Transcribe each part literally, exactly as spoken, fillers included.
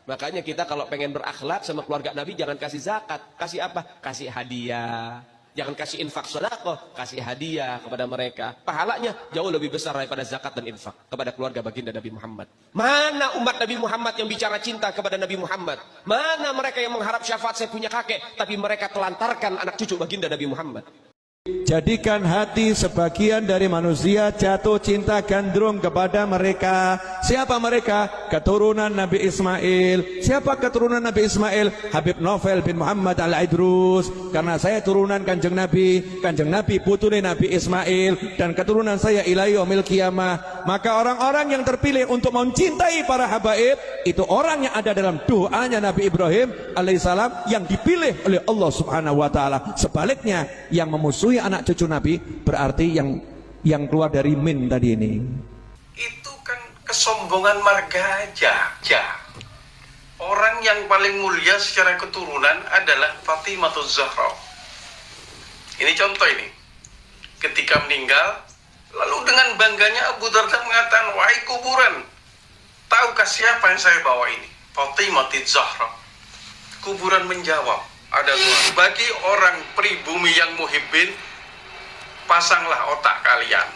Makanya kita kalau pengen berakhlak sama keluarga Nabi jangan kasih zakat, kasih apa? Kasih hadiah. Jangan kasih infak sedekah, kasih hadiah kepada mereka. Pahalanya jauh lebih besar daripada zakat dan infak kepada keluarga baginda Nabi Muhammad. Mana umat Nabi Muhammad yang bicara cinta kepada Nabi Muhammad? Mana mereka yang mengharap syafaat saya punya kakek, tapi mereka telantarkan anak cucu baginda Nabi Muhammad? Jadikan hati sebagian dari manusia jatuh cinta gandrung kepada mereka. Siapa mereka? Keturunan Nabi Ismail. Siapa keturunan Nabi Ismail? Habib Novel bin Muhammad Al-Idrus. Karena saya turunan kanjeng Nabi, kanjeng Nabi putune Nabi Ismail, dan keturunan saya ila yaumil qiyamah. Maka orang-orang yang terpilih untuk mencintai para habaib itu orang yang ada dalam doanya Nabi Ibrahim alaihissalam yang dipilih oleh Allah subhanahu wa ta'ala. Sebaliknya yang memusuhi anak cucu Nabi berarti yang yang keluar dari min tadi ini. Itu kan kesombongan marga aja. Ya. Orang yang paling mulia secara keturunan adalah Fatimah Zahra. Ini contoh ini. Ketika meninggal, lalu dengan bangganya Abu Darda mengatakan, wahai kuburan, tahukah siapa yang saya bawa ini? Fatimah Zahra. Kuburan menjawab, ada suara, bagi orang pribumi yang muhibbin, pasanglah otak kalian.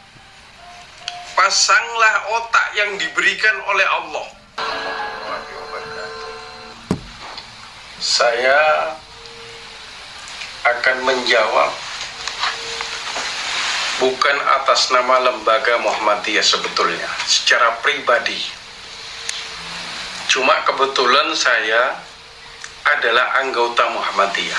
Pasanglah otak yang diberikan oleh Allah. Saya akan menjawab bukan atas nama lembaga Muhammadiyah sebetulnya, secara pribadi. Cuma kebetulan saya adalah anggota Muhammadiyah.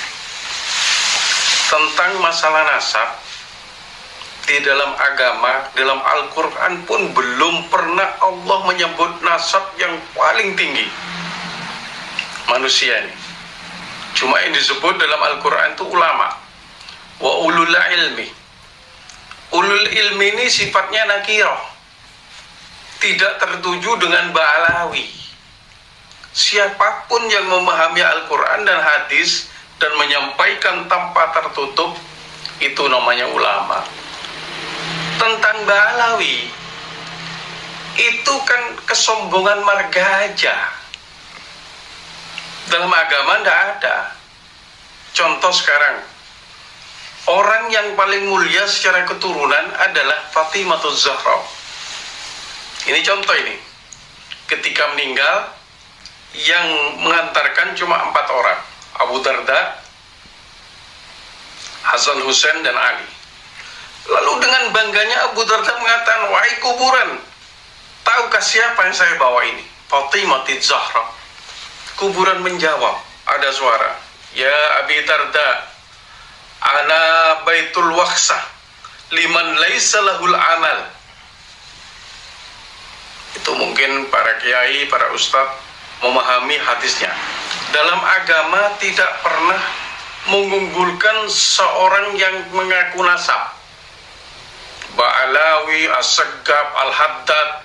Tentang masalah nasab, di dalam agama, dalam Al-Quran pun belum pernah Allah menyebut nasab yang paling tinggi manusia ini. Cuma yang disebut dalam Al-Quran itu ulama. Wa ulul ilmi. Ulul ilmi ini sifatnya nakirah, tidak tertuju dengan ba'alawi. Siapapun yang memahami Al-Quran dan hadis dan menyampaikan tanpa tertutup, itu namanya ulama. Tentang ba'alawi, itu kan kesombongan marga aja. Dalam agama tidak ada. Contoh sekarang, orang yang paling mulia secara keturunan adalah Fatimah Zahra. Ini contoh ini. Ketika meninggal, yang mengantarkan cuma empat orang, Abu Darda, Hasan Hussein, dan Ali. Lalu dengan bangganya Abu Darda mengatakan, wahai kuburan, tahukah siapa yang saya bawa ini? Fatimah Zahra. Kuburan menjawab, ada suara, ya Abi Darda, ana baitul waqsah liman laisa lahul amal. Itu mungkin para kiai, para ustadz memahami hadisnya. Dalam agama tidak pernah mengunggulkan seorang yang mengaku nasab. Ba'alawi, As-Saggab, Al-Haddad,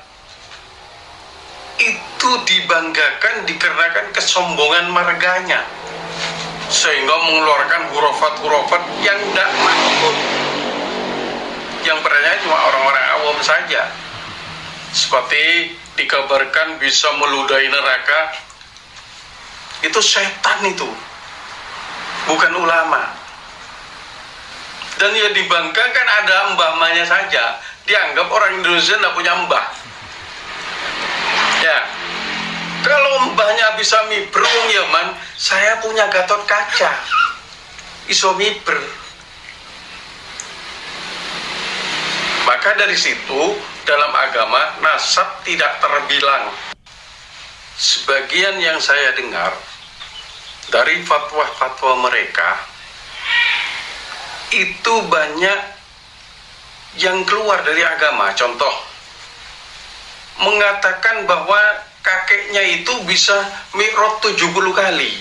itu dibanggakan dikarenakan kesombongan marganya, sehingga mengeluarkan hurufat-hurufat yang tidak makhluk, yang percaya cuma orang-orang awam saja. Seperti dikabarkan bisa meludahi neraka, itu setan, itu bukan ulama. Dan ya dibanggakan ada mbah-mbahnya saja, dianggap orang Indonesia tidak punya mbah. Ya, kalau mbahnya bisa miber wong Yaman, saya punya Gatot Kaca, iso miber. Maka dari situ dalam agama nasab tidak terbilang. Sebagian yang saya dengar dari fatwa-fatwa mereka itu banyak yang keluar dari agama. Contoh, mengatakan bahwa kakeknya itu bisa mi'raj tujuh puluh kali.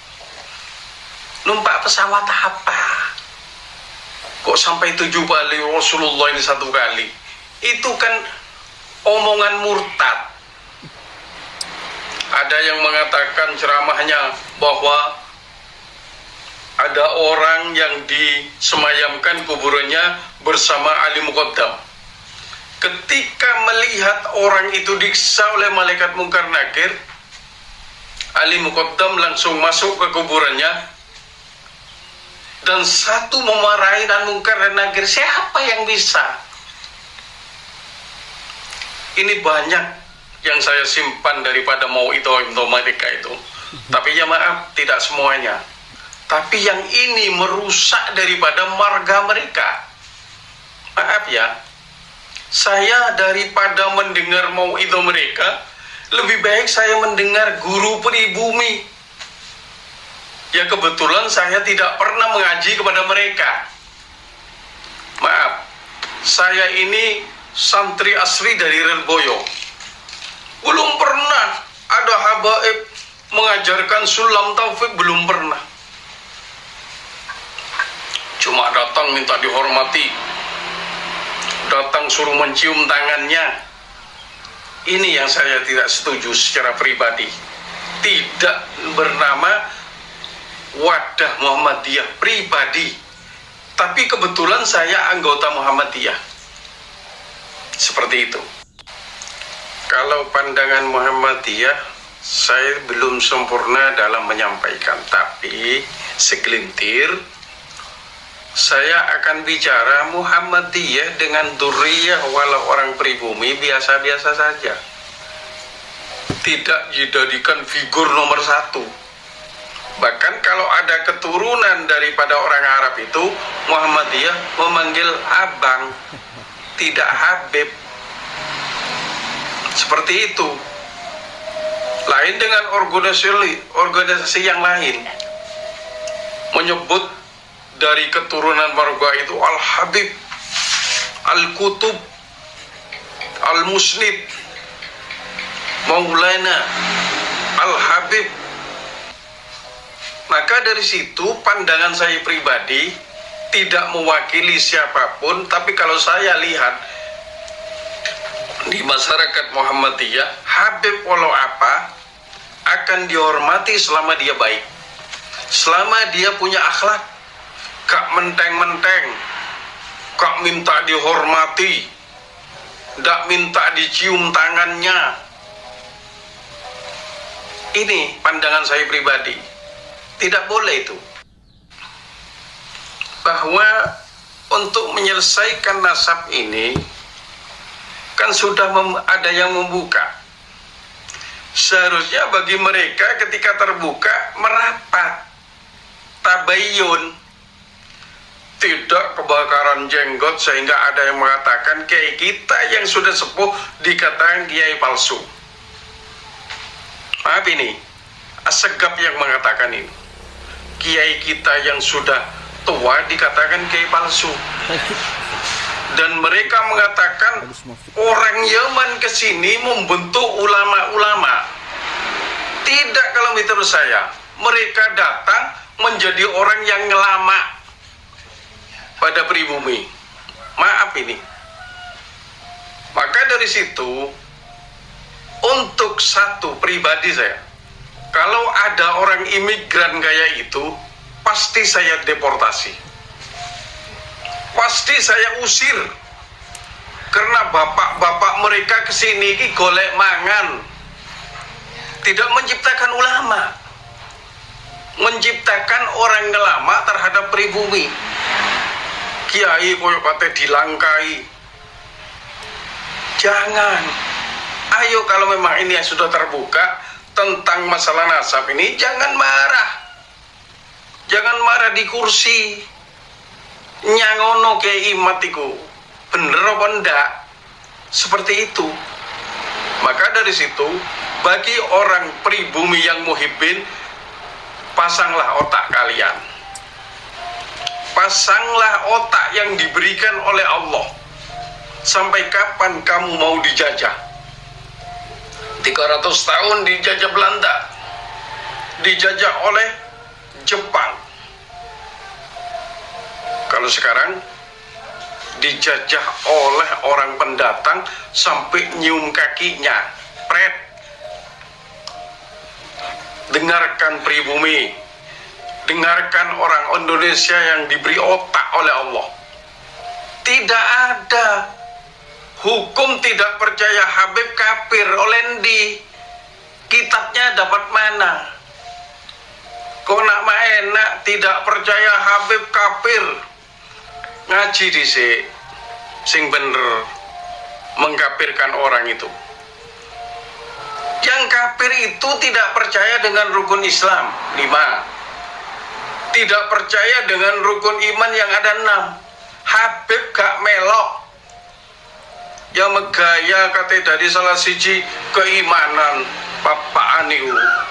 Numpak pesawat apa? Kok sampai tujuh kali Rasulullah ini satu kali? Itu kan omongan murtad. Ada yang mengatakan ceramahnya bahwa ada orang yang disemayamkan kuburannya bersama Ali Muqaddam. Ketika melihat orang itu disiksa oleh malaikat mungkar nakir, Ali Muqaddam langsung masuk ke kuburannya, dan satu memarahi dan mungkar dan nakir. Siapa yang bisa? Ini banyak yang saya simpan daripada mau itu untuk mereka itu. Tapi ya maaf, tidak semuanya. Tapi yang ini merusak daripada marga mereka. Maaf ya, saya daripada mendengar mau itu mereka, lebih baik saya mendengar guru pribumi. Ya kebetulan saya tidak pernah mengaji kepada mereka. Maaf, saya ini santri asli dari Lirboyo. Belum pernah ada habaib mengajarkan sulam taufik, belum pernah. Cuma datang minta dihormati, datang suruh mencium tangannya. Ini yang saya tidak setuju secara pribadi. Tidak bernama Wadah Muhammadiyah pribadi, tapi kebetulan saya anggota Muhammadiyah. Seperti itu. Kalau pandangan Muhammadiyah, saya belum sempurna dalam menyampaikan, tapi segelintir saya akan bicara Muhammadiyah dengan duriyah walau orang pribumi biasa-biasa saja. Tidak dijadikan figur nomor satu. Bahkan kalau ada keturunan daripada orang Arab itu, Muhammadiyah memanggil abang, tidak Habib. Seperti itu. Lain dengan organisasi, organisasi yang lain. Menyebut dari keturunan marga itu Al-Habib, Al-Kutub, Al-Musnid, Maulana, Al-Habib. Maka dari situ pandangan saya pribadi tidak mewakili siapapun, tapi kalau saya lihat di masyarakat Muhammadiyah, Habib walau apa akan dihormati selama dia baik, selama dia punya akhlak, gak menteng-menteng, gak minta dihormati, gak minta dicium tangannya. Ini pandangan saya pribadi. Tidak boleh itu. Bahwa untuk menyelesaikan nasab ini kan sudah ada yang membuka. Seharusnya bagi mereka ketika terbuka merapat, tabayyun, tidak kebakaran jenggot sehingga ada yang mengatakan kiai kita yang sudah sepuh dikatakan kiai palsu. Maaf, ini Assegaf yang mengatakan ini. Kiai kita yang sudah tua dikatakan kiai palsu. Dan mereka mengatakan orang Yaman kesini membentuk ulama-ulama. Tidak, kalau menurut saya, mereka datang menjadi orang yang ngelama pada pribumi. Maaf ini. Maka dari situ, untuk satu pribadi saya, kalau ada orang imigran kayak itu, pasti saya deportasi. Pasti saya usir. Karena bapak-bapak mereka kesini ki golek mangan. Tidak menciptakan ulama. Menciptakan orang ngelama terhadap pribumi. Kiai koyo kate dilangkai. Jangan. Ayo kalau memang ini yang sudah terbuka tentang masalah nasab ini, jangan marah. Jangan marah di kursi. Nyangono kiai matiku. Bener apa enggak? Seperti itu. Maka dari situ, bagi orang pribumi yang muhibbin, pasanglah otak kalian. Pasanglah otak yang diberikan oleh Allah. Sampai kapan kamu mau dijajah? tiga ratus tahun dijajah Belanda, dijajah oleh Jepang. Kalau sekarang dijajah oleh orang pendatang sampai nyium kakinya, pret. Dengarkan pribumi, dengarkan orang Indonesia yang diberi otak oleh Allah. Tidak ada hukum tidak percaya Habib kafir. Olendi kitabnya dapat mana? Kok nak mah enak tidak percaya Habib kafir. Ngaji dhisik sing bener mengkafirkan orang itu. Yang kafir itu tidak percaya dengan rukun Islam lima, tidak percaya dengan rukun iman yang ada enam. Habib gak melok, yang megaya kate dari salah siji keimanan papaan niku